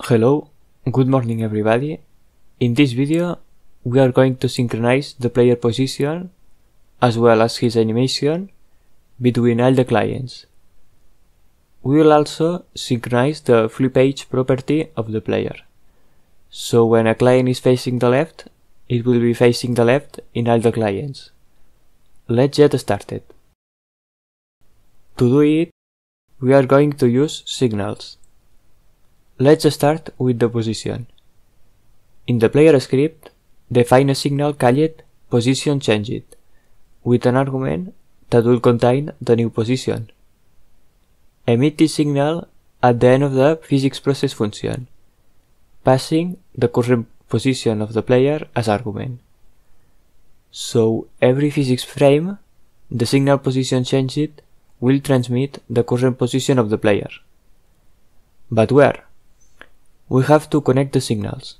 Hello, good morning everybody. In this video we are going to synchronize the player position as well as his animation between all the clients. We will also synchronize the flip page property of the player. So when a client is facing the left, it will be facing the left in all the clients. Let's get started. To do it, we are going to use signals. Let's start with the position. In the player script, define a signal called positionChanged with an argument that will contain the new position. Emit this signal at the end of the physicsProcess function, passing the current position of the player as argument. So every physics frame, the signal positionChanged will transmit the current position of the player. But where? We have to connect the signals.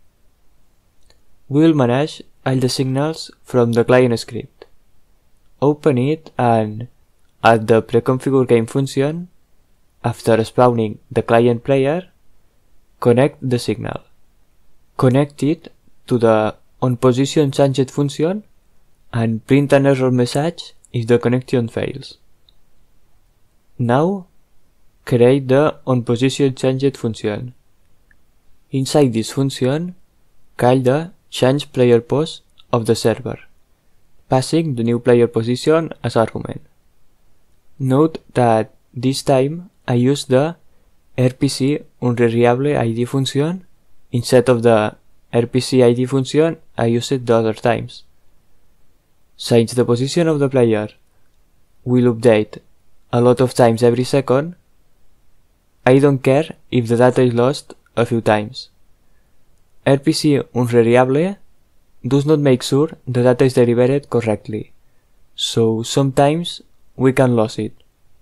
We will manage all the signals from the client script. Open it and at the preconfigure game function, after spawning the client player, connect the signal. Connect it to the onPositionChanged function and print an error message if the connection fails. Now, create the onPositionChanged function. Inside this function, call the changePlayerPos of the server, passing the new player position as argument. Note that this time I use the RPC_UnReliable_ID function instead of the RPC_ID function I used the other times. Since the position of the player will update a lot of times every second, I don't care if the data is lost a few times. RPC_UnReliable does not make sure the data is delivered correctly, so sometimes we can lose it.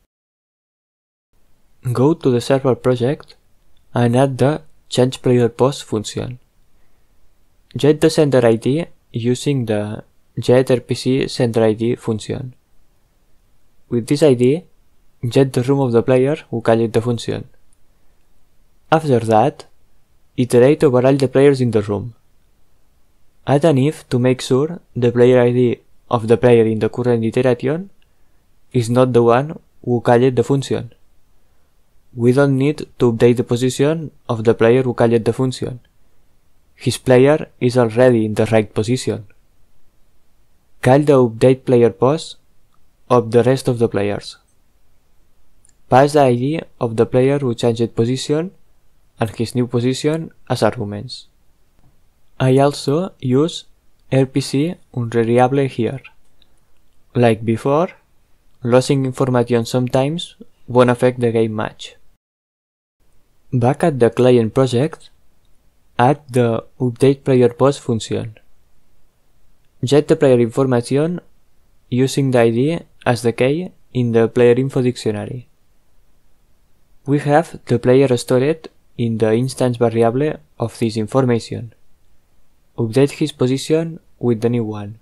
Go to the server project and add the changePlayerPos function. Get the sender ID using the getRPCSenderID function. With this ID, get the room of the player who called the function. After that, iterate over all the players in the room. Add an if to make sure the player ID of the player in the current iteration is not the one who called the function. We don't need to update the position of the player who called the function. His player is already in the right position. Call the updatePlayerPos of the rest of the players. Pass the ID of the player who changed position and his new position as arguments. I also use RPC_UnReliable here. Like before, losing information sometimes won't affect the game much. Back at the client project, add the updatePlayerPos function. Get the player information using the ID as the key in the playerinfo dictionary. We have the player stored in the instance variable of this information. Update his position with the new one.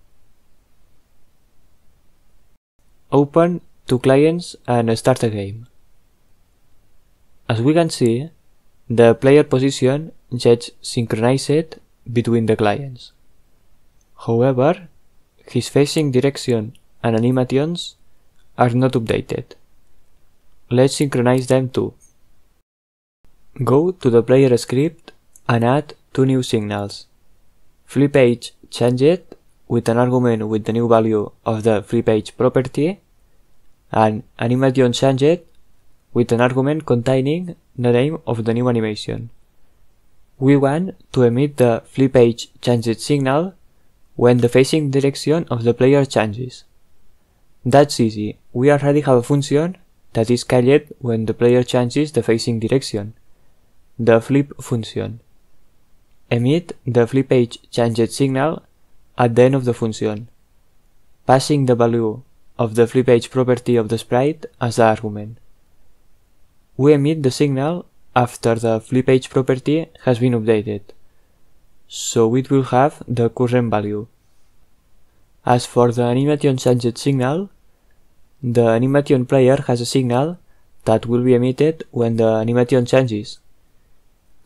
Open two clients and start a game. As we can see, the player position gets synchronized between the clients. However, his facing direction and animations are not updated. Let's synchronize them too. Go to the player script and add two new signals. FlipPageChanged with an argument with the new value of the flipPage property, and AnimationChanged with an argument containing the name of the new animation. We want to emit the FlipPageChanged signal when the facing direction of the player changes. That's easy, we already have a function that is called when the player changes the facing direction, the flip function. Emit the FlipPageChanged signal at the end of the function, passing the value of the flipPage property of the sprite as the argument. We emit the signal after the flipPage property has been updated, so it will have the current value. As for the AnimationChanged signal, the animation player has a signal that will be emitted when the animation changes.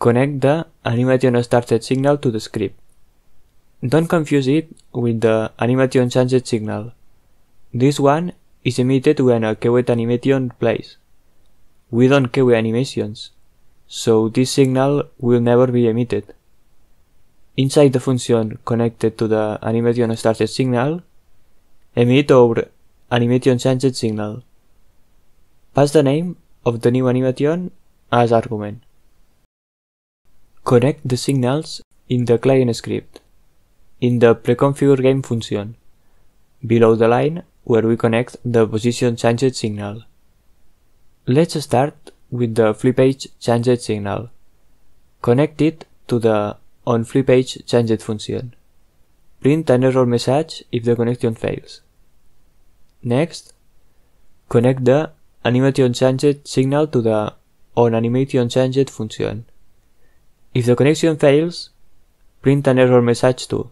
connect the animation started signal to the script. Don't confuse it with the animation changed signal. This one is emitted when a queued animation plays. We don't queue animations, so this signal will never be emitted. Inside the function connected to the animation started signal, emit our animation changed signal. Pass the name of the new animation as argument. Connect the signals in the client script, in the preconfigured game function, below the line where we connect the position changed signal. Let's start with the FlipAge changed signal. Connect it to the onFlipAge changed function. Print an error message if the connection fails. Next, connect the animation changed signal to the onAnimationChanged changed function. If the connection fails, print an error message too.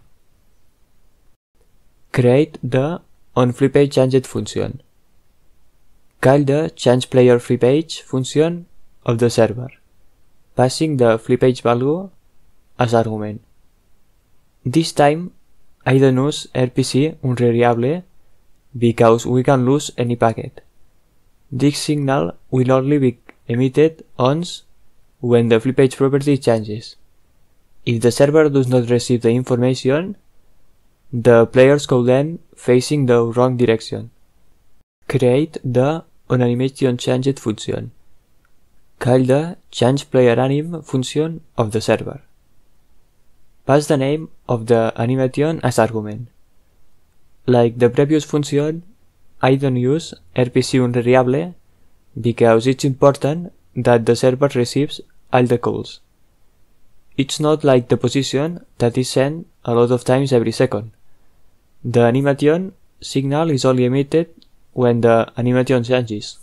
Create the onFlipAge changed function. Call the changePlayerFlipAge function of the server, passing the FlipAge value as argument. This time, I don't use RPC unreliable because we can lose any packet. This signal will only be emitted once when the FlipAge property changes. If the server does not receive the information, the players go then facing the wrong direction. Create the onAnimationChanged function. Call the changePlayerAnim function of the server. Pass the name of the animation as argument. Like the previous function, I don't use RPC unreliable because it's important that the server receives all the calls. It's not like the position that is sent a lot of times every second. The animation signal is only emitted when the animation changes.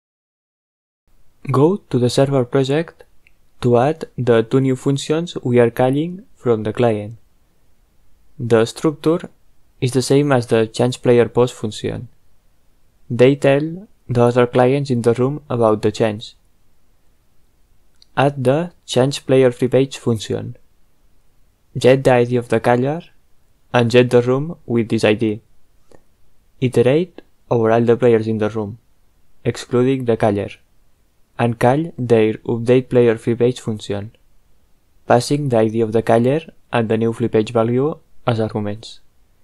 Go to the server project to add the two new functions we are calling from the client. The structure is the same as the changePlayerPost function. They tell the other clients in the room about the change. Add the changePlayerFlipAge function. Get the ID of the caller and get the room with this ID. Iterate over all the players in the room, excluding the caller, and call their updatePlayerFlipAge function, passing the ID of the caller and the new FlipAge value as arguments.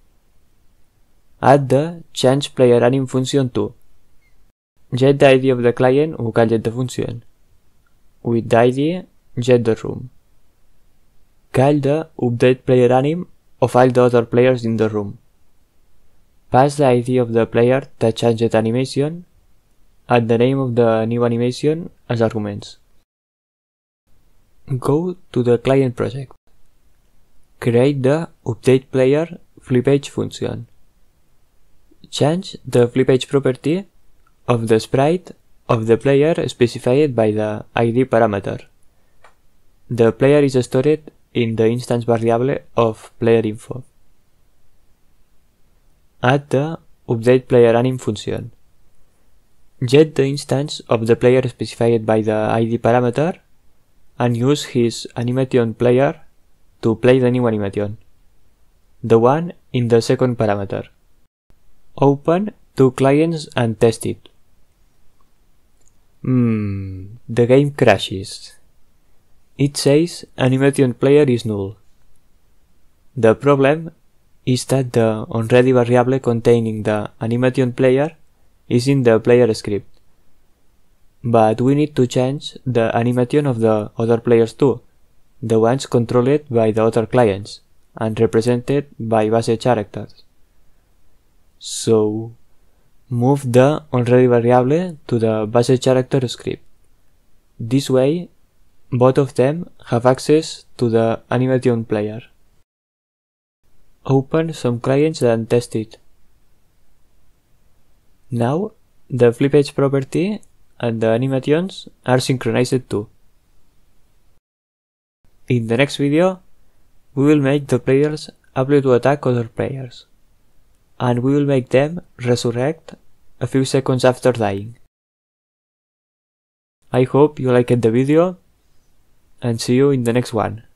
Add the changePlayerAnim function too. Get the ID of the client who called the function. With the ID, get the room. Call the updatePlayerAnim of all the other players in the room. Pass the ID of the player that changed animation and the name of the new animation as arguments. Go to the client project. Create the updatePlayerFlipAge function. Change the FlipAge property of the sprite of the player specified by the ID parameter. The player is stored in the instance variable of playerInfo. Add the updatePlayerAnim function. Get the instance of the player specified by the ID parameter and use his animation player to play the new animation, the one in the second parameter. Open two clients and test it. The game crashes. It says animation player is null. The problem is that the onReady variable containing the animation player is in the player script. But we need to change the animation of the other players too, the ones controlled by the other clients and represented by base characters. So, move the onReady variable to the base character script. This way, both of them have access to the animation player. Open some clients and test it. Now, the FlipAge property and the animations are synchronized too. In the next video, we will make the players able to attack other players, and we will make them resurrect a few seconds after dying. I hope you liked the video, and see you in the next one.